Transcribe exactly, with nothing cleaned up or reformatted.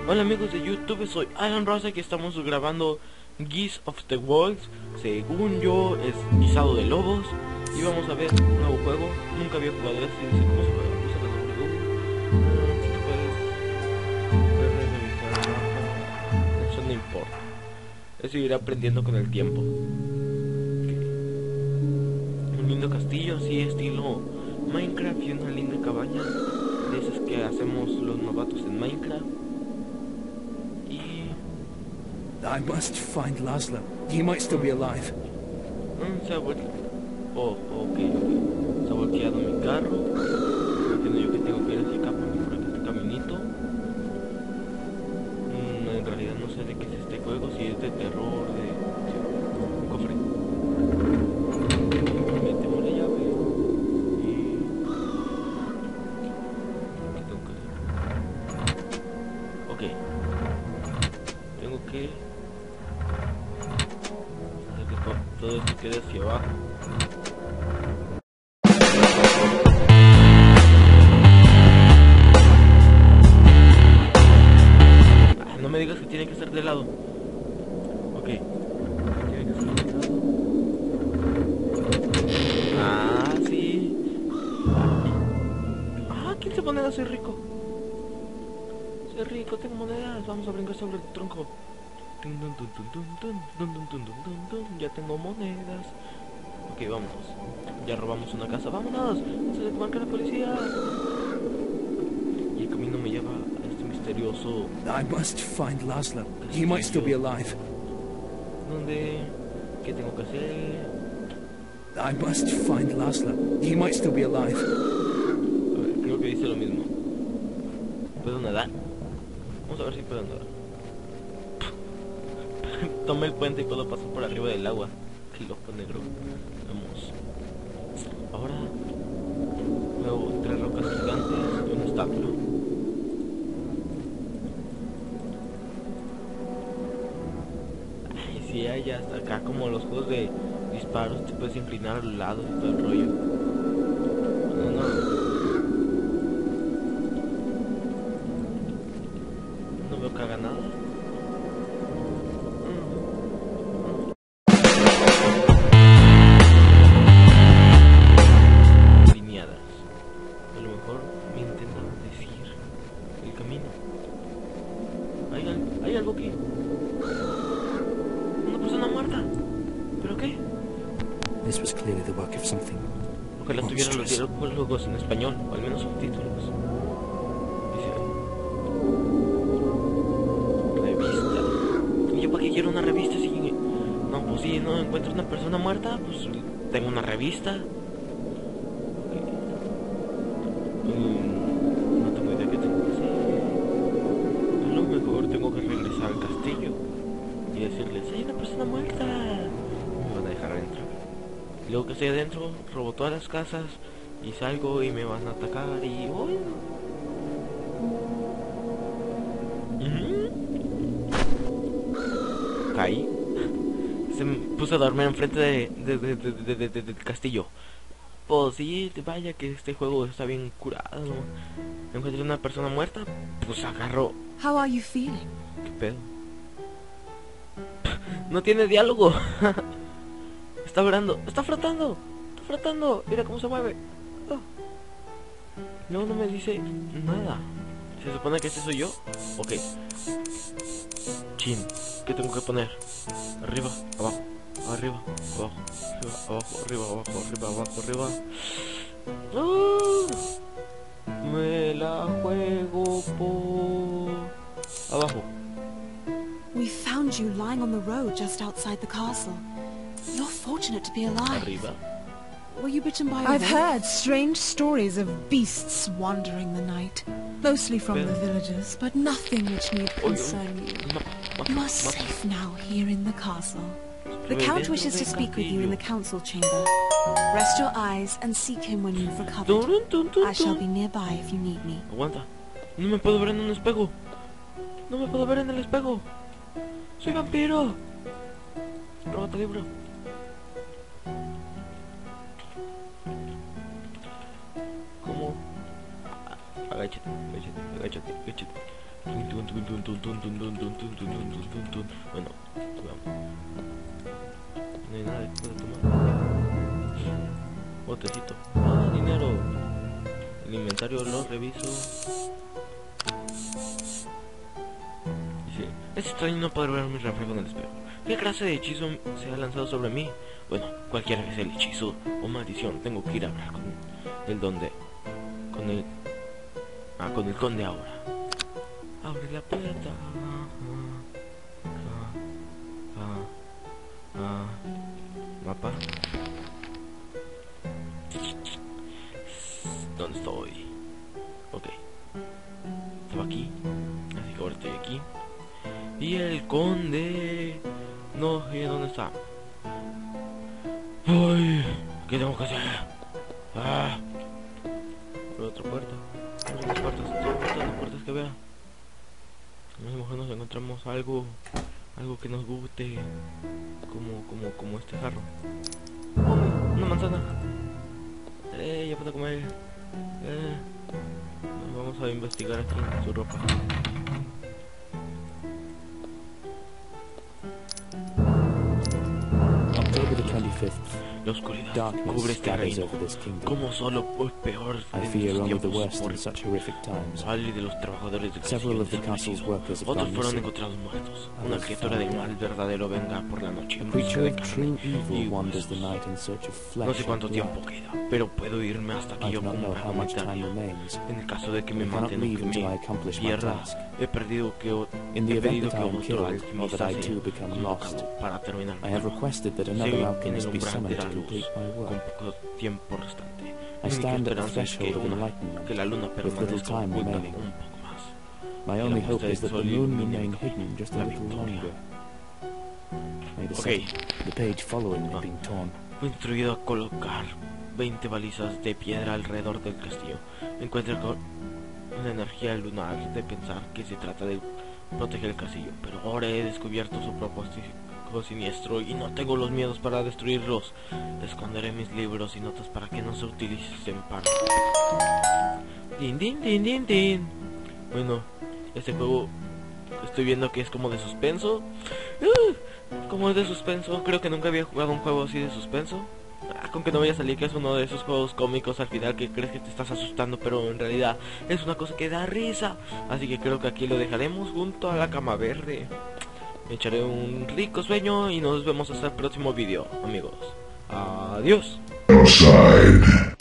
Hola amigos de YouTube, soy Alan Rosa, y estamos grabando Geese of the Wolves. Según yo es guisado de lobos. Y vamos a ver un nuevo juego. Nunca había jugado este, dice cómo se juega. Usa la W. Ah, si tú puedes, puedes revisar el mapa. Eso no importa. Eso irá aprendiendo con el tiempo. Okay. Un lindo castillo, así estilo Minecraft, y una linda cabaña de esas que hacemos los novatos en Minecraft. I must find Laszlo. He might still be alive. Mm, se ha vuelto. Oh, ok, ok. Se ha volteado mi carro. Entiendo yo que tengo que ir hacia acá por este caminito. Mm, en realidad no sé de qué es este juego, si es de terror, de. Sí, un cofre. Metemos la llave. Y. ¿Qué tengo que hacer? Ok. Tengo que. Todo esto queda hacia abajo. Ah, no me digas que tiene que ser de lado. Ok. Tiene que ser de lado. Ah, sí. Ah, ¿quién se moneda? Soy rico. Soy rico, tengo monedas. Vamos a brincar sobre el tronco. Ya tengo monedas. Ok, vámonos. Ya robamos una casa. ¡Vámonos! ¡Se le marca la policía! Y el camino me lleva a este misterioso... I must find Laszlo. He might still be alive. ¿Dónde? ¿Qué tengo que hacer? I must find Laszlo. He might still be alive. A ver, creo que dice lo mismo. ¿Puedo nadar? Vamos a ver si puedo nadar. Tomé el puente y puedo pasar por arriba del agua. Qué loco, negro. Vamos. Ahora veo tres rocas gigantes y un establo. Ay, sí, hay hasta acá como los juegos de disparos. Te puedes inclinar a los lados y todo el rollo. No, no. No veo que haga nada. Hay algo aquí. Una persona muerta. ¿Pero qué? This was clearly the work of something. Ojalá tuviera los diálogos en español, o al menos subtítulos. Dice... revista. ¿Y yo para qué quiero una revista si... No, pues si no encuentro una persona muerta, pues tengo una revista. Tengo que regresar al castillo y decirles, hay una persona muerta. Me van a dejar adentro. Y luego que estoy adentro, robo todas las casas y salgo y me van a atacar y... ¡oh! Uh-huh. Caí. Se me puse a dormir enfrente de, de, de, de, de, de, de, del castillo. Pues sí, vaya que este juego está bien curado, ¿no? Encontré una persona muerta, pues agarro... How are you feeling? ¿Qué pedo? No tiene diálogo. Está orando, está flotando, está flotando. Mira cómo se mueve. Oh. No, no me dice nada. ¿Se supone que este soy yo? Ok. Chin, ¿qué tengo que poner? Arriba, abajo, arriba, abajo, arriba, abajo, arriba, abajo, arriba, abajo, arriba. ¡Oh! Me la juego por abajo. We found you lying on the road just outside the castle. You're fortunate to be alive. Arriba. Were you bitten by a I've wolf? heard strange stories of beasts wandering the night, mostly from the villagers, but nothing which need concern you. You are safe now here in the castle. The Count wishes to speak with you in the council chamber. Rest your eyes and seek him when you've recovered. I shall be nearby if you need me. Aguanta. No me puedo ver en un espejo. No me puedo ver en el espejo. Soy vampiro. Róbate libro. ¿Cómo? Agáchate, agáchate, agáchate, agáchate. Bueno, vamos. No hay nada que pueda tomar. Botecito. Ah, dinero. El inventario lo reviso. Dice, es extraño no poder ver mi reflejo en el espejo. ¿Qué clase de hechizo se ha lanzado sobre mí? Bueno, cualquiera que sea el hechizo o maldición, tengo que ir a hablar con el donde. Con el. Ah, con el conde ahora. Abre la puerta. Ah, ah, ah. Mapa. ¿Dónde estoy? Ok. Estaba aquí. Así que ahora estoy aquí. Y el conde. No sé dónde está. Ay, ¿qué tengo que hacer? Ah. Por otra puerta. Abre las puertas, todas las puertas que vea. A lo mejor nos encontramos algo, algo que nos guste, como, como, como este jarro. Una manzana. Eh, ya puedo comer. Eh, vamos a investigar aquí su ropa. October the twenty-fifth. La oscuridad Darkness cubre este gathers reino. over this kingdom. Como solo pues peor I en fear estos only the tiempos worst por in such horrific times. Vale de los trabajadores del Several castillo of the castle's desaparecidos. workers have Otros gone fueron missing. encontrados muertos. Una Others criatura found del mal verdadero venga por la noche. A en creature busca de of carne true y evil wanders the huesos. night in search of No flesh sé cuánto and tiempo blood. queda, pero puedo irme hasta que I yo do not know cumpla how mi much time eternidad. remains. En el caso de que me I cannot maten o leave que until I me accomplish my pierda, task. he perdido que o- In the he event pedido that que I am otro killed, or alquimista that I sea too become como lost, cabo para terminar I have requested that another Sé en el alchemist be umbral de summoned la to luz, complete my con work. poco tiempo restante. I Mi única stand at the esperanza es que, threshold of una- enlightenment, que la luna with little permanezca time oculta un remaining. poco más. My Que only la hope puesta is del that the sol moon ilumine remain hidden just a la little victoria. longer. May the, Okay. second- the page following me Ah. being torn. Fue instruido a colocar veinte balizas de piedra alrededor del castillo. Encuentra con una energía lunar de pensar que se trata de proteger el castillo, pero ahora he descubierto su propósito siniestro y no tengo los miedos para destruirlos. Esconderé mis libros y notas para que no se utilicen para... Din, din, din, din, din. Bueno, este juego estoy viendo que es como de suspenso. Uh, como es de suspenso, creo que nunca había jugado un juego así de suspenso. Ah, con que no vaya a salir que es uno de esos juegos cómicos al final que crees que te estás asustando, pero en realidad es una cosa que da risa. Así que creo que aquí lo dejaremos junto a la cama verde. Me echaré un rico sueño y nos vemos hasta el próximo video, amigos. Adiós. Outside.